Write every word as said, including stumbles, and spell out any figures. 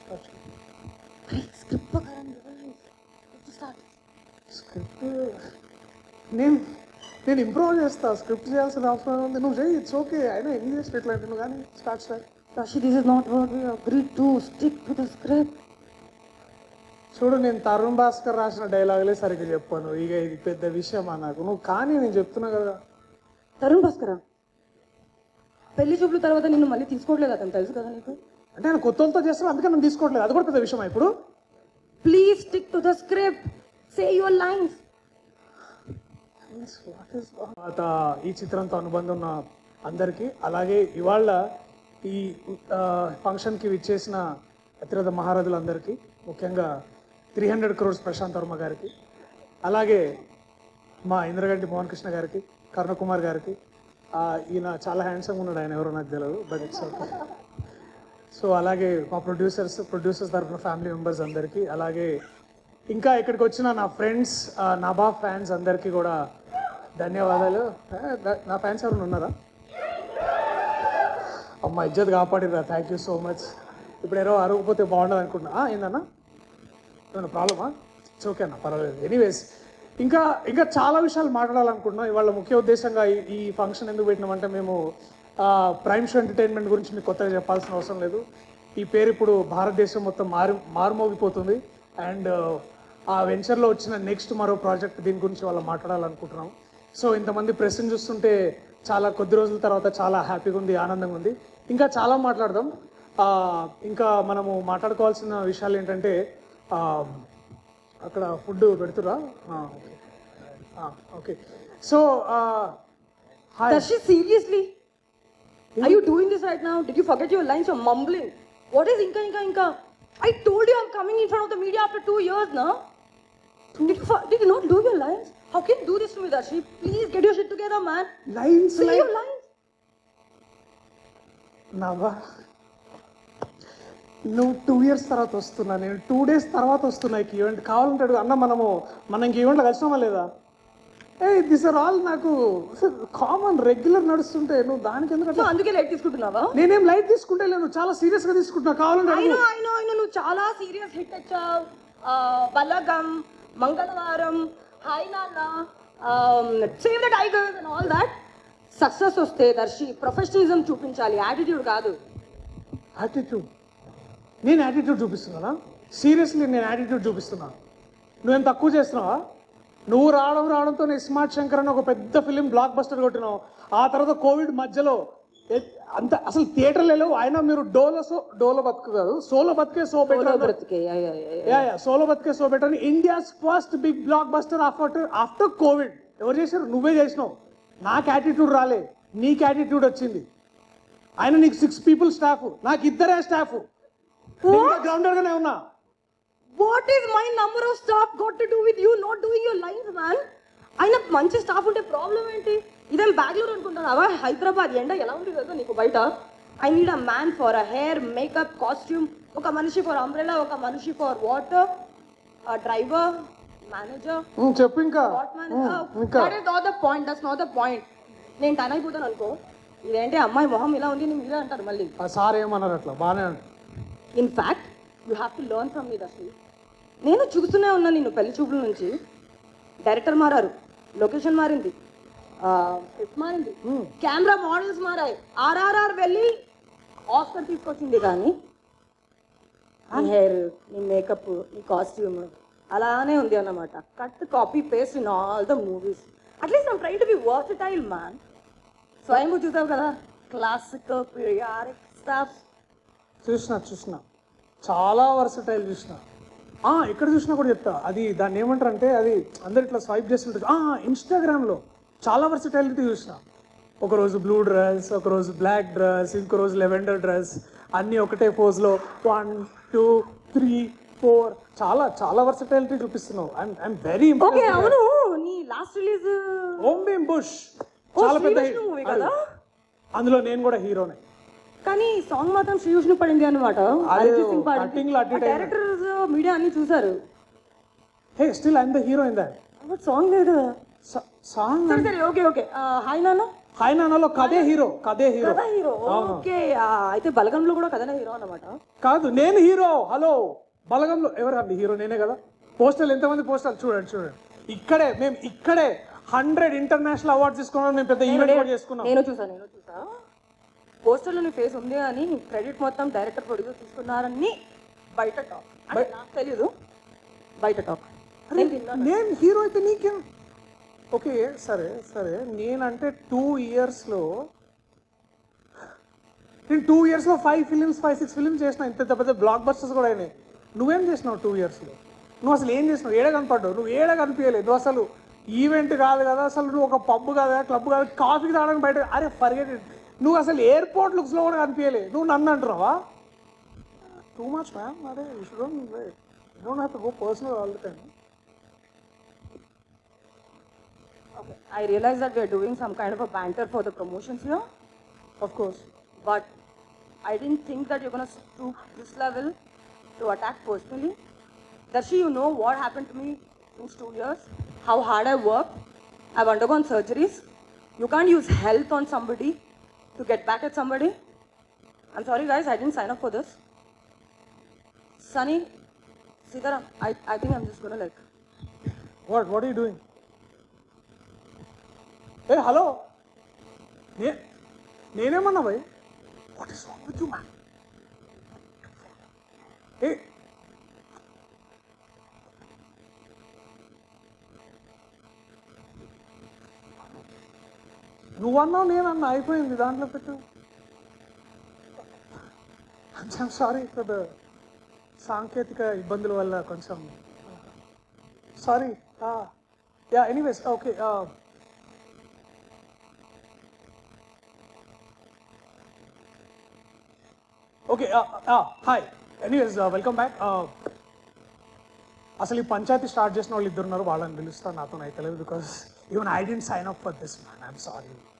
Script script నేను నేను improve చేస్తా. స్క్రిప్ట్ చేయాల్సిన అవసరం ఉంది. నువ్వు చేయి, ఇట్స్ ఓకే. అయినా ఎన్ని చేసి ఇట్లాంటి నువ్వు కానీ start start Rashi, this is not what we agreed to. Stick to the script. చూడు, నేను తరుణ్ భాస్కర్ రాసిన డైలాగులే సరిగ్గా చెప్పాను. ఇక ఇది పెద్ద విషయమా నాకు? నువ్వు కానీ నేను చెప్తున్నా కదా. తరుణ్ భాస్కర్ పెళ్లి చూపుల తర్వాత నిన్ను మళ్ళీ తీసుకోవట్లేదు అతను, తెలుసు కదా నీకు? అంటే నేను కొత్తలతో చేస్తాను, అందుకే నేను తీసుకోవట్లేదు. అది కూడా పెద్ద విషయమా ఇప్పుడు? Please stick to the script. Say your lines. తర్వాత ఈ చిత్రంతో అనుబంధం ఉన్న అందరికీ, అలాగే ఇవాళ ఈ ఫంక్షన్కి విచ్చేసిన అతిరథ మహారథులందరికీ, ముఖ్యంగా త్రీ హండ్రెడ్ క్రోర్స్ ప్రశాంత్ వర్మ గారికి, అలాగే మా ఇంద్రగంటి మోహన్ కృష్ణ గారికి, కరుణకుమార్ గారికి. ఈయన చాలా హ్యాండ్సమ్గా ఉన్నాడు, ఆయన ఎవరో నాకు తెలియదు, బట్ ఇట్స్ ఓకే. సో అలాగే మా ప్రొడ్యూసర్స్ ప్రొడ్యూసర్స్ తరఫున ఫ్యామిలీ మెంబర్స్ అందరికీ, అలాగే ఇంకా ఇక్కడికి వచ్చిన నా ఫ్రెండ్స్, నభా ఫ్యాన్స్ అందరికీ కూడా ధన్యవాదాలు. నా ఫ్యాన్స్ ఎవరైనా ఉన్నారా? అమ్మ ఇజ్జత్ కాపాడిరా, థ్యాంక్ యూ సో మచ్. ఇప్పుడు ఎవరో అరగపోతే బాగుండదు అనుకుంటున్నా. ఏందన్నా ఏమన్నా ప్రాబ్లమా? ఇట్స్ ఓకే అన్న, పర్వాలేదు. ఎనీవేస్, ఇంకా ఇంకా చాలా విషయాలు మాట్లాడాలనుకుంటున్నాం. ఇవాళ ముఖ్య ఉద్దేశంగా ఈ ఈ ఫంక్షన్ ఎందుకు పెట్టినామంటే, మేము ప్రైమ్ షో ఎంటర్టైన్మెంట్ గురించి మీకు కొత్తగా చెప్పాల్సిన అవసరం లేదు. ఈ పేరు ఇప్పుడు భారతదేశం మొత్తం మారు మారుమోగిపోతుంది. అండ్ ఆ వెంచర్లో వచ్చిన నెక్స్ట్ మరో ప్రాజెక్ట్, దీని గురించి వాళ్ళ మాట్లాడాలనుకుంటున్నాం. సో ఇంతమంది ప్రెస్ని చూస్తుంటే చాలా కొద్ది రోజుల తర్వాత చాలా హ్యాపీగా ఉంది, ఆనందంగా ఉంది. ఇంకా చాలా మాట్లాడదాం. ఇంకా మనము మాట్లాడుకోవాల్సిన విషయాలు ఏంటంటే, అక్కడ ఫుడ్ పెడుతురా? Okay okay. So seriously, are you doing this right now? Did you forget your lines? You're mumbling. What is inka inka inka? I told you I'm coming in front of the media after two years now. Did you, did you not do your lines? How can you do this to me, Darshi? Please get your shit together, man. Lines, Say lines. your lines. నవ్వా, నువ్వు two years తర్వాత వస్తున్నా, నేను two days తర్వాత వస్తున్నా ఈ event. కావాలంటాడు అన్న, మనము మనం ఇంక ఈవెంట్లో కలిసినామా లేదా? ఏ దిస్ ఆర్ ఆల్ నాకు కామన్ రెగ్యులర్ నడుస్తుంటే నువ్వు దానికి ఎందుకంటే అందుకే లైట్ తీసుకుంటున్నావా? నేనేం లైట్ తీసుకుంటే నేను చాలా సీరియస్ గా తీసుకుంటున్నా. కావాలంటే అయినా అయినా అయినా నువ్వు చాలా సీరియస్ హిట్ వచ్చావు. బలగం, Mangalavaaram, hi Nanna, save the tigers and all that. Success వస్తే దర్శి ప్రొఫెషనలిజం చూపించాలి, యాటిట్యూడ్ కాదు. యాటిట్యూడ్? నేను యాటిట్యూడ్ చూపిస్తున్నానా? సీరియస్లీ నేను యాటిట్యూడ్ చూపిస్తున్నా? నువ్వేం తక్కువ చేస్తున్నావా? నువ్వు రావడం రావడంతో నేను స్మార్ట్ శంకర్ అని ఒక పెద్ద ఫిలిం బ్లాక్ బస్టర్ కొట్టినావు. ఆ తర్వాత కోవిడ్ మధ్యలో అంత అసలు థియేటర్లు లేవు. అయినా మీరు డోలో సో డోలో బతుకు కాదు సోలో బతికే సో బెటర్ సోలో బతికే సో బెటర్ అని India's first big blockbuster after after Covid ఎవరు చేశారు? నువ్వే చేసినావు. నాకు యాటిట్యూడ్ రాలే, నీకు యాటిట్యూడ్ వచ్చింది. ఆయన నీకు సిక్స్ పీపుల్ స్టాఫ్, నాకు ఇద్దరే స్టాఫ్. గ్రౌండర్ గానే ఉన్నా. What is my number of staff got to do with you not doing your lines, man? అయినా మంచి స్టాఫ్ ఉంటే ప్రాబ్లం ఏంటి? ఇదేం బెంగళూరు అనుకుంటున్నావా? హైదరాబాద్ ఎండ ఎలా ఉంది కదా నీకు బయట. I need a man for a hair, makeup, costume, ఒక మనిషి ఫర్ అంబ్రెలా, ఒక మనిషి ఫర్ వాటర్, డ్రైవర్, మేనేజర్. చెప్పు ఇంకా. That is not the point, that's not the point. నేను టన్ అయిపోతాను అనుకో, ఇదేంటి అమ్మాయి మొహం ఇలా ఉంది నేను ఇలా అంటారు మళ్ళీ. సార్ ఏమన్నారు? అట్లా బాగానే అంటారు. In fact you have to learn from me Darshi. నేను చూస్తూనే ఉన్నా నిన్ను పెళ్లి చూపుల నుంచి. డైరెక్టర్ మారారు, లొకేషన్ మారింది, స్క్రిప్ట్ మారింది, కెమెరా మోడల్స్ మారాయి, ఆర్ఆర్ఆర్ వెళ్ళి ఆస్కర్ తీసుకొచ్చింది. కానీ నీ హెయిర్, నీ మేకప్, నీ కాస్ట్యూమ్ అలానే ఉంది అన్నమాట. Cut copy paste in all the movies. At least I'm trying to be versatile man. స్వయంగా చూసావు కదా, క్లాసికల్ పీరియాడిక్ స్టఫ్. చూసిన చూసిన చాలా వర్సటైల్ చూసిన. ఎక్కడ చూసినా కూడా చెప్తా, అది దాన్ని ఏమంటారు అంటే, అది అందరు ఇట్లా స్వైప్ చేస్తుంటారు. ఇన్స్టాగ్రామ్లో చాలా వర్సటైలిటీ చూసిన. ఒకరోజు బ్లూ డ్రెస్, ఒకరోజు బ్లాక్ డ్రెస్, ఇంకో రోజు లెవెండర్ డ్రెస్, అన్నీ ఒకటే పోజ్లో వన్ టూ త్రీ ఫోర్ చాలా చాలా వర్సటైలిటీ చూపిస్తున్నావు. I'm very impressed. అవును, నీ last release Om Bheem bush చాలా పెద్ద మూవీ కదా, అందులో నేను కూడా హీరోనే. కానీ సాంగ్ మాత్రం శ్రీ విష్ణు పడింది అనమాట. డైరెక్టర్స్, మీడియా అన్ని చూసారు. Hey still I'm the hero in that. Song లేదు కదా. సాంగ్ సరే సరే okay okay hi Nanna hi నాన్నలో కదే హీరో కదే హీరో కథ హీరో ఓకే అయితే బలగంలో కూడా కథనే హీరో అన్నమాట. కాదు నేను హీరో. హలో బలగంలో ఎవరండి హీరో? నేనే కదా. పోస్టర్లు ఎంతమంది పోస్టర్లు చూడండి చూడండి. ఇక్కడే మేము ఇక్కడే హండ్రెడ్ ఇంటర్నేషనల్ అవార్డ్స్ తీసుకున్నాం. మేము పెద్ద ఈవెంట్ కూడా చేసుకున్నాం. నేను చూసా నేను చూసా పోస్టర్లో నీ ఫేస్ ఉంది అని క్రెడిట్ మొత్తం డైరెక్టర్ ప్రొడ్యూసర్ తీసుకున్నారని బయట టాక్. అంటే నాకు తెలీదు, బయట టాక్. నేను హీరో అయితే నీకేం? ఓకే సరే సరే నేనంటే టూ ఇయర్స్లో నేను టూ ఇయర్స్లో five films five six films చేసిన. ఇంత పెద్ద బ్లాక్ బస్టర్స్ కూడా అయినాయి. నువ్వేం చేసినావు టూ ఇయర్స్లో? నువ్వు అసలు ఏం చేసినావు? ఏడ కనపడ్డావు? నువ్వు ఏడ కనిపించలేదు. నువ్వు అసలు ఈవెంట్ కాదు కదా, అసలు నువ్వు ఒక పబ్ కాదా, క్లబ్ కాదు, కాఫీకి తాగడానికి బయట. అరే ఫర్గెట్ ఇట్. నువ్వు అసలు ఎయిర్పోర్ట్ లుక్స్లో కూడా కనిపించలేదు. నువ్వు నన్ను అంటున్నావా? Too much ma'am. అదే you shouldn't you don't have to go personal all the time. Okay, I realize that we are doing some kind of a banter for the promotions here, Of course. but I didn't think that you're gonna stoop this level to attack personally. Darshi, you know what happened to me in two years? How hard I worked. I've undergone surgeries. You can't use health on somebody to get back at somebody. I'm sorry guys, I didn't sign up for this. Sunny, Sitaram, I, I think I'm just gonna like... What? What are you doing? Hey hello నే నేనేమన్నా భయ్? What is wrong with you man? Hey నువ్వన్నావు నేనన్నా అయిపోయింది. దాంట్లో పెట్టు. కొంచెం sorry for the సాంకేతిక ఇబ్బందుల వల్ల కొంచెం sorry. Yeah anyways okay. Okay hi anyways welcome back. అసలు ఈ పంచాయతీ స్టార్ట్ చేసిన వాళ్ళు ఇద్దరున్నారు. వాళ్ళని పిలుస్తాను. నాతో అయితే లేదు because even I didn't sign up for this man. I'm sorry.